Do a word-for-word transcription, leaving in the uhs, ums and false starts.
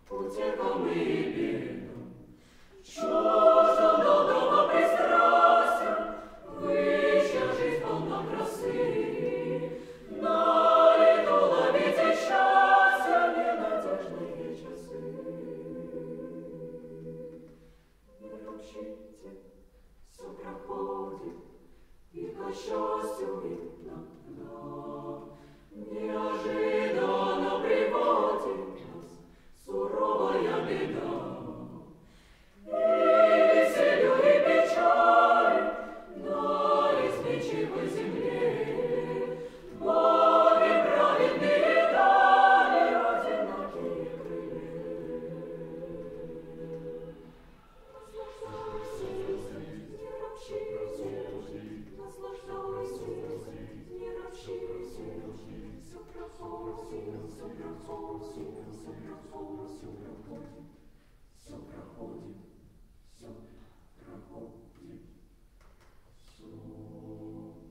утехам и бедам, чуждым долгого пристрастия, высшая жизнь полна красы, на лету ловите счастья ненадежные часы. Не ропщите, все проходит, и по счастью иногда неожиданно приводит нас суровая беда. И веселью, и печалью на изменчивой земле боги праведные дали одинокие крылья. Наслаждайся, не ропщите, наслаждайся, не ропщите, все проходит, все проходит, все проходит, все проходит, все проходит, все проходит, все.